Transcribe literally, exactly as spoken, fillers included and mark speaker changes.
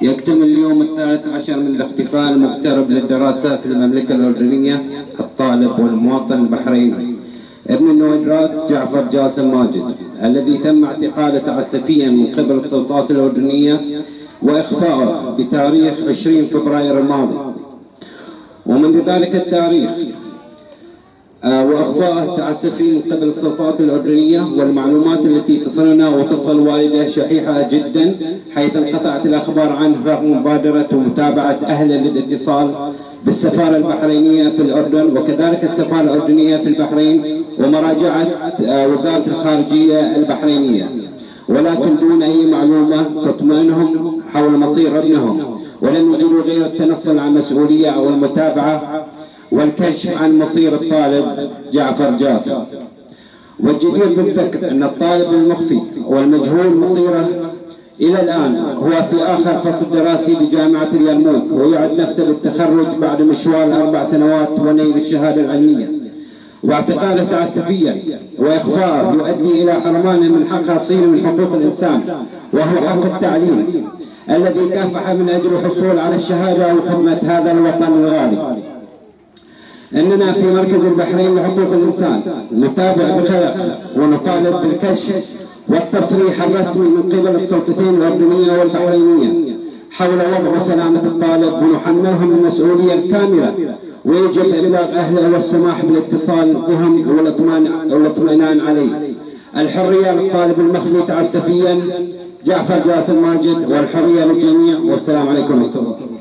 Speaker 1: يكتمل اليوم الثالث عشر من الاحتفال المقترب للدراسة في المملكة الأردنية الطالب والمواطن البحريني ابن النويدرات جعفر جاسم ماجد، الذي تم اعتقاله تعسفيا من قبل السلطات الأردنية وإخفاؤه بتاريخ عشرين فبراير الماضي. ومنذ ذلك التاريخ وإخفاءه تعسفي من قبل السلطات الأردنية، والمعلومات التي تصلنا وتصل والده شحيحة جدا، حيث انقطعت الأخبار عنه رغم مبادرة ومتابعة أهله للاتصال بالسفارة البحرينية في الأردن وكذلك السفارة الأردنية في البحرين ومراجعة وزارة الخارجية البحرينية، ولكن دون أي معلومة تطمئنهم حول مصير ابنهم، ولم يجدوا غير التنصل عن مسؤولية أو المتابعة والكشف عن مصير الطالب جعفر جاسم. والجدير بالذكر أن الطالب المخفي والمجهول مصيره إلى الآن هو في آخر فصل دراسي بجامعة اليرموك، ويعد نفسه للتخرج بعد مشوار أربع سنوات ونيل الشهادة العلمية. واعتقاله تعسفيا وإخفاءه يؤدي إلى حرمانه من حق أصيل من حقوق الإنسان، وهو حق التعليم الذي كافح من أجل الحصول على الشهادة وخدمة هذا الوطن الغالي. إننا في مركز البحرين لحقوق الإنسان نتابع بقلق ونطالب بالكشف والتصريح الرسمي من قبل السلطتين الأردنية والبحرينية حول وضع وسلامة الطالب، ونحملهم المسؤولية الكاملة، ويجب إبلاغ أهله والسماح بالاتصال بهم والاطمئنان عليه. الحرية للطالب المخفي تعسفيا جعفر جاسم ماجد، والحرية للجميع، والسلام عليكم ورحمة الله.